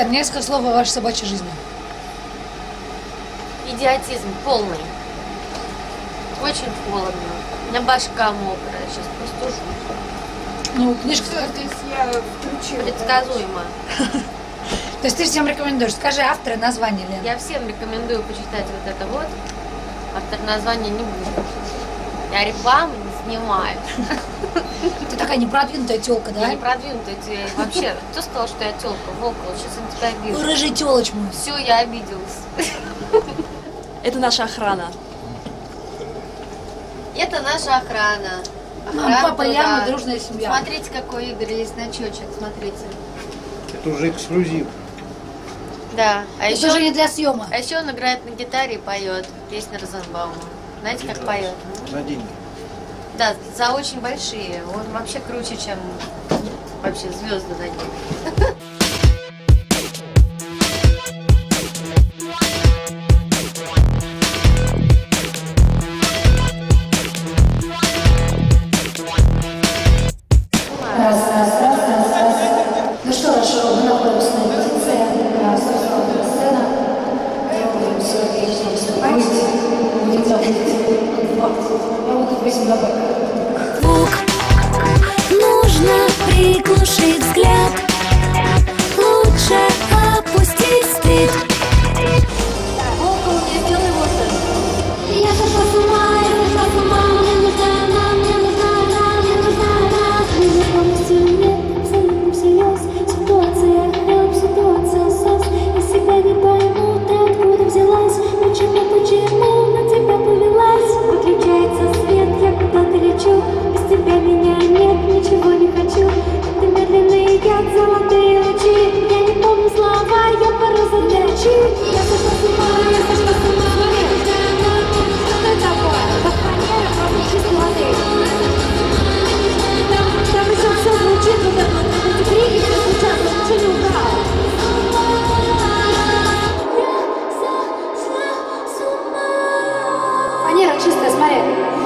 Так, несколько слов о вашей собачьей жизни. Идиотизм полный. Очень холодно. У меня башка мокрая, сейчас простужу. Ну, книжка... Здесь я включила. Предсказуемо. То есть ты всем рекомендуешь. Скажи автора и название, Лен. Я всем рекомендую почитать вот это вот. Автор названия не будет. Я рекламу не снимаю. Ты такая непродвинутая тёлка, да? Я не продвинутая. Вообще, кто сказал, что я тёлка? Волк, вот сейчас на тебя обижу. Ну, рыжий тёлоч мой. Все, я обиделась. Это наша охрана. Это наша охрана. Мама, папа, я, мы дружная семья. Смотрите, какой Игорь есть значочек, смотрите. Это уже эксклюзив. Да. А Это уже не для съема. А еще он играет на гитаре и поет песни Розенбаума. Знаете, как поет? За деньги. Да, за очень большие. Он вообще круче, чем вообще звезды на небе. Ну что ж, мы находимся на репетиции, собственно, сцена. Я буду сегодня лично выступать. Я буду песню добавить. Звук нужно приглушить взгляд. Лучше опустить стыд. Волка, мне сделай вот это. Я сошла с ума, мне нужна она, мне нужна она, мне нужна она. Мне полностью нет, абсолютно всерьез. Ситуация хлеб, ситуация сос. Я себя не пойму, ты откуда взялась? Почему на тебя повелась? Выключается свет, я куда-то лечу. Без тебя меня нет, ничего не хочу. Ты медленный яд, золотые лучи. Я не помню слова, я порой задачи. Я сошла с ума, я сошла с ума. Что это такое? Как фанера, правда, чистой воды. Там еще все звучит, вот это вот, эти крики все звучат, но ничего не убрал. Фанера чистая, смотри.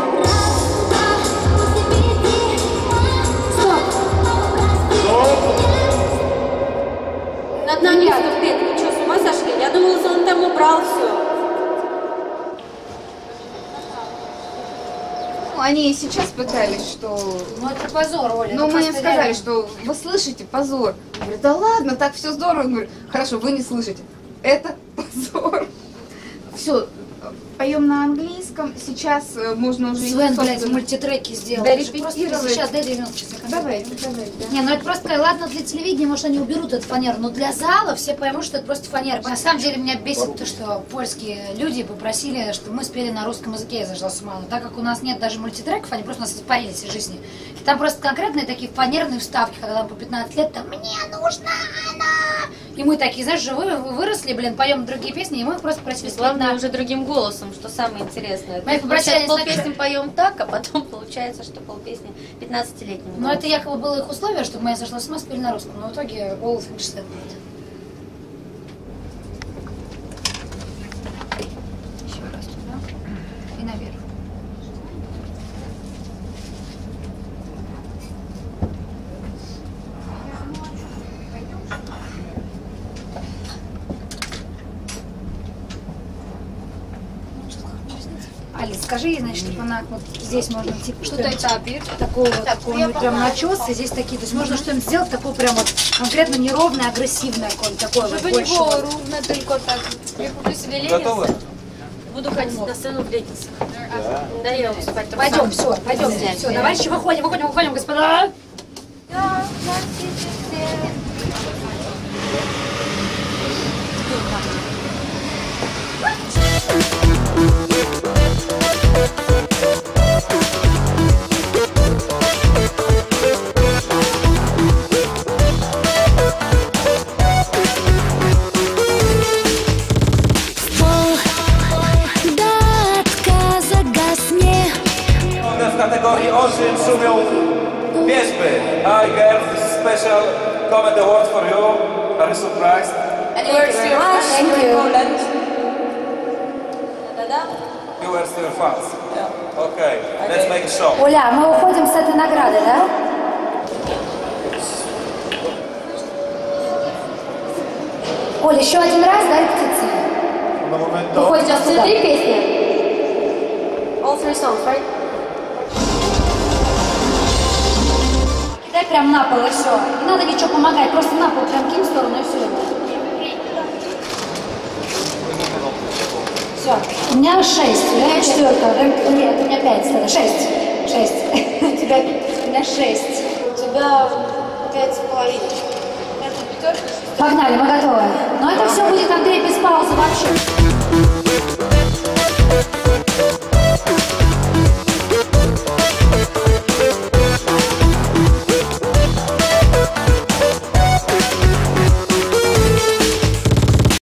Над нами вступит. Вы что, с ума сошли? Я думала, он там убрал все. Ну, они и сейчас пытались, что... Ну это позор, Оля. Ну, это мы им просто сказали, реально. что вы слышите, позор. Я говорю, да ладно, так все здорово. Я говорю, хорошо, вы не слышите. Это позор. Все, поем на английском. Сейчас можно уже... Свен, блядь, собственно, мультитреки сделал. дорепетировать. Сейчас, дай 90 сейчас. Давай, да. Не, ну это просто, ладно, для телевидения, может, они уберут эту фанеру, но для зала все поймут, что это просто фанера. На самом деле меня бесит то, что польские люди попросили, чтобы мы спели на русском языке, я зашла с ума. Но так как у нас нет даже мультитреков, они просто нас испарились из жизни. И там просто конкретные такие фанерные вставки, когда нам по 15 лет, там, мне нужна она. И мы такие, знаешь, живые, выросли, блин, поем другие песни, и мы их просто просили спеть Главное, на... уже другим голосом, что самое интересное. Мы их попросили, Сейчас полпесни поем так, а потом получается, что полпесни 15-летним. Но это якобы было их условие, чтобы моя сошла с ума, спели на русском. Но в итоге all things said. Еще раз туда и наверх. Алис, скажи ей, значит, чтобы она вот здесь можно типа Что-то это обид. такого вот, Так, какого-нибудь прям начеса, здесь такие, то есть можно что-нибудь сделать такое прям вот конкретно неровное, агрессивное, какое-нибудь такое вот Чтобы больше. него Вот. ровно только так. Я куплю себе леггинсы. Буду ходить на сцену в леггинсах. Да, я буду спать. Пойдем, все, пойдем, все, товарищи, выходим, господа. W kategorii oczym szumią wierzby. Hi girls, this is special comment award for you. Are you surprised? Any words to your fans? Thank you. You words to your fans? Okay, let's make a show. Оля, мы уходим с этой награды, да? Оля, еще один раз, да, репетиция? Выходит, сейчас все 3 песни? All 3 songs, right? Кидай прям на пол и все. Не надо ничего помогать, просто на пол прям кинь в сторону и все. Все. У меня 6, у меня 4. Нет, у меня 5 тогда. 6. 6. У тебя 5, у меня 6. У тебя 5,5. Это пятерка? Погнали, мы готовы. Но это все будет, Андрей, без паузы вообще.